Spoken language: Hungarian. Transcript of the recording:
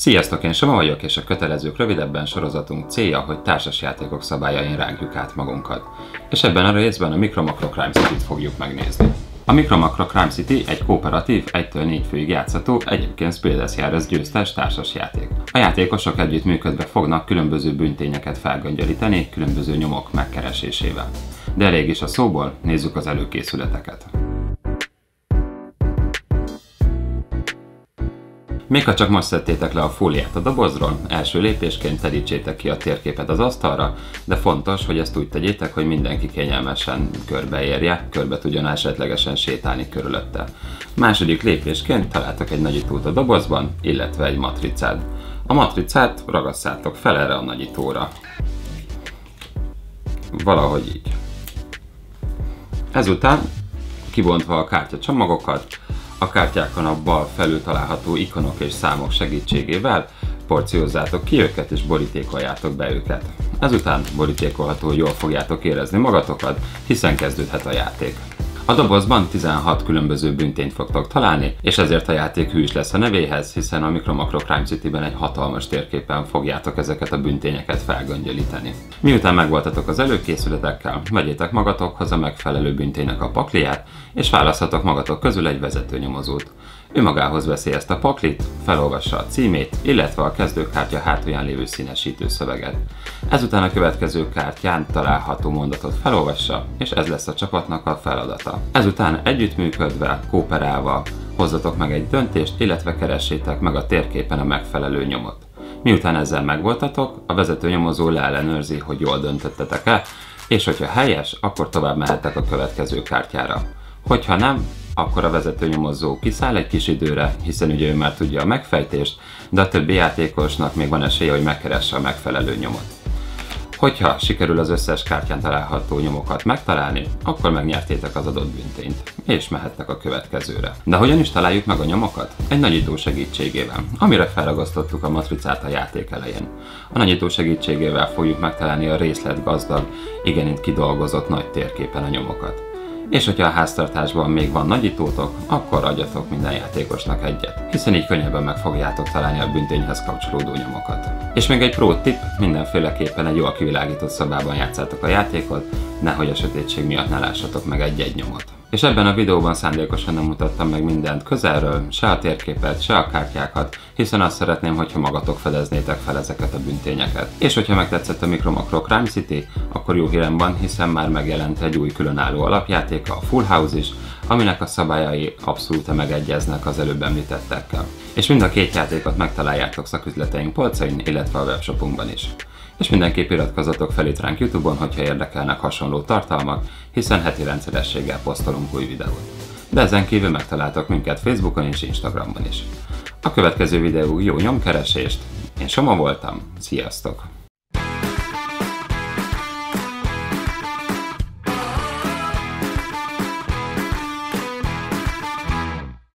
Sziasztok, én Soma vagyok, és a Kötelezők rövidebben sorozatunk célja, hogy társasjátékok szabályain rágjuk át magunkat. És ebben a részben a Micro Macro Crime City-t fogjuk megnézni. A Micro Macro Crime City egy kooperatív, 1-4 főig játszható, egyébként Spildes Jahres győztes társasjáték. A játékosok együttműködve fognak különböző bűntényeket felgöngyölíteni, különböző nyomok megkeresésével. De elég is a szóból, nézzük az előkészületeket. Még ha csak most szedtétek le a fóliát a dobozról, első lépésként terítsétek ki a térképet az asztalra, de fontos, hogy ezt úgy tegyétek, hogy mindenki kényelmesen körbeérje, körbe tudjon esetlegesen sétálni körülötte. Második lépésként találtok egy nagyítót a dobozban, illetve egy matricát. A matricát ragasszátok fel erre a nagyítóra. Valahogy így. Ezután, kibontva a kártyacsomagokat, a kártyákon a bal felül található ikonok és számok segítségével porciózzátok ki őket és borítékoljátok be őket. Ezután borítékolható jól fogjátok érezni magatokat, hiszen kezdődhet a játék. A dobozban 16 különböző bűntényt fogtok találni, és ezért a játék hű is lesz a nevéhez, hiszen a Micro Macro Crime City-ben egy hatalmas térképen fogjátok ezeket a bűntényeket felgöngyölíteni. Miután megvoltatok az előkészületekkel, vegyétek magatokhoz a megfelelő bűnténynek a pakliját, és választhatok magatok közül egy vezetőnyomozót. Ő magához veszi ezt a paklit, felolvassa a címét, illetve a kezdőkártya hátulján lévő színesítő szöveget. Ezután a következő kártyán található mondatot felolvassa, és ez lesz a csapatnak a feladata. Ezután együttműködve, kooperálva hozzatok meg egy döntést, illetve keressétek meg a térképen a megfelelő nyomot. Miután ezzel megvoltatok, a vezetőnyomozó leellenőrzi, hogy jól döntöttetek-e, és hogyha helyes, akkor tovább mehettek a következő kártyára. Hogyha nem, akkor a vezetőnyomozó kiszáll egy kis időre, hiszen ugye ő már tudja a megfejtést, de a többi játékosnak még van esélye, hogy megkeresse a megfelelő nyomot. Hogyha sikerül az összes kártyán található nyomokat megtalálni, akkor megnyertétek az adott bűntényt, és mehettek a következőre. De hogyan is találjuk meg a nyomokat? Egy nagyító segítségével, amire felragasztottuk a matricát a játék elején. A nagyító segítségével fogjuk megtalálni a részletgazdag, igenis kidolgozott nagy térképen a nyomokat. És hogyha a háztartásban még van nagyítótok, akkor adjatok minden játékosnak egyet, hiszen így könnyebben meg fogjátok találni a büntényhez kapcsolódó nyomokat. És még egy pro tip, mindenféleképpen egy jól kivilágított szobában játszátok a játékot, nehogy a sötétség miatt ne lássatok meg egy-egy nyomot. És ebben a videóban szándékosan nem mutattam meg mindent közelről, se a térképet, se a kártyákat, hiszen azt szeretném, hogyha magatok fedeznétek fel ezeket a büntényeket. És hogyha megtetszett a Micro Macro Crime City, akkor jó hírem van, hiszen már megjelent egy új különálló alapjátéka, a Full House is, aminek a szabályai abszolút megegyeznek az előbb említettekkel. És mind a két játékot megtaláljátok szaküzleteink polcain, illetve a webshopunkban is. És mindenképp iratkozzatok fel itt ránk YouTube-on, hogyha érdekelnek hasonló tartalmak, hiszen heti rendszerességgel posztolunk új videót. De ezen kívül megtaláltok minket Facebookon és Instagramon is. A következő videó jó nyomkeresést, én Soma voltam, sziasztok!